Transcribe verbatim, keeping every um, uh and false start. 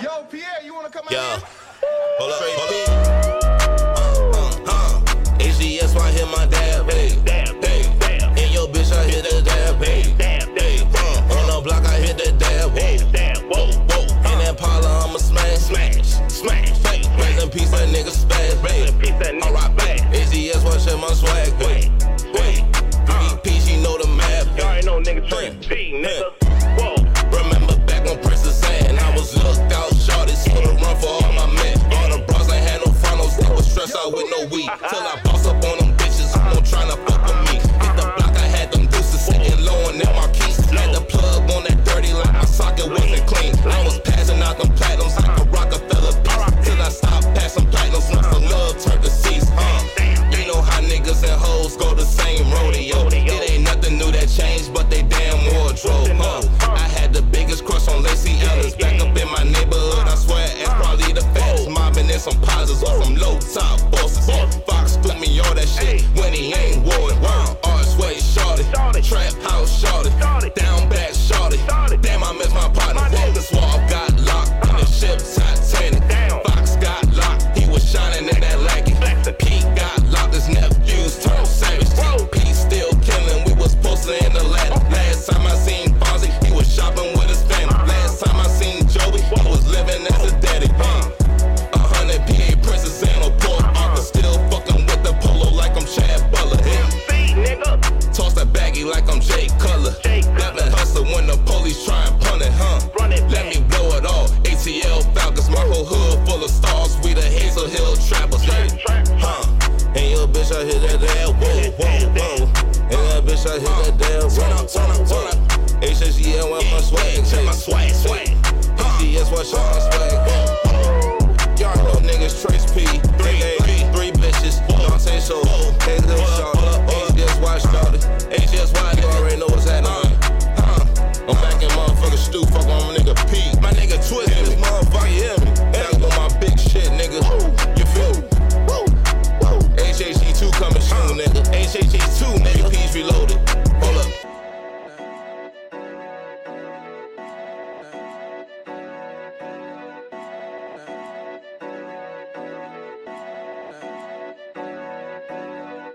Yo, Pierre, you wanna come Yo. out here? Hold up, Trez P. Uh, uh, H D S, I hear my dad, hey, damn, damn, damn. And your bitch, I hit the dab, hey, damn, damn. Uh, on the block, I hit the dab, hey, damn, whoa, whoa. In that parlor, I'ma smash, smash, smash. Rest in peace, that nigga spaz, babe. Alright, babe. H D S, watch my swag, babe. Wait, uh, P, she know the math. Y'all ain't know nigga Trez P, nigga. Whoa. Remember back on Princess Anne, I was looked out, shorty, so to run for all my men. All the bras ain't had no frontals, they was stressed out with no weed. Till I boss up on them bitches, who don't tryna fuck with me. Hit the block, I had them deuces sitting low and in my keys. Had the plug on that dirty like my socket wasn't clean. I was passing out them platinums like a Rockefeller piece. Till I stopped passing platinums, once the love turned to cease. Uh, you know how niggas and hoes go the same rodeo. It ain't nothing new that changed, but they damn wardrobe. Uh, I had the biggest crush on Lacey Ellis. Back up in my neighborhood, I swear it's probably the fattest. Mobbing in some positives or some low top bosses. Fox put me on that shit when he ain't wore it. Archway shorty, trap house shorty, down back shorty. Damn, I miss my partner. The swab got locked and the ship Titanic. Fox got locked, he was shining in that lackey. Pete got locked, his nephews turned savage. Pete still killing, we was posted in the ladder. Last time I seen Fonzie, he was shopping with his family. Last time I seen Joey, he was living as a daddy. A hundred P A princess and no port Arthur. Still fucking with the polo like I'm Chad Butler. Toss that baggie like I'm Jay Cutler. Let me hustle when the police try and punt it, huh? Let me blow it all. A T L Falcons, my whole hood full of stars. We the Hazel Hill trappers, huh? And your bitch, I hit that damn, whoa, whoa, whoa. And that bitch, I hit that damn, whoa, whoa, whoa. H S E L, my swag, check my swag, swag. H D S, watch out my swag.